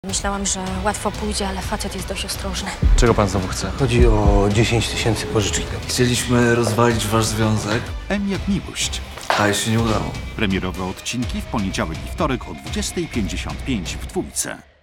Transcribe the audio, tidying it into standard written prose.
Myślałam, że łatwo pójdzie, ale facet jest dość ostrożny. Czego pan znowu chce? Chodzi o 10 000 pożyczki. Chcieliśmy rozwalić wasz związek, M jak miłość. a się nie udało. Premierowe odcinki w poniedziałek i wtorek o 20:55 w Dwójce.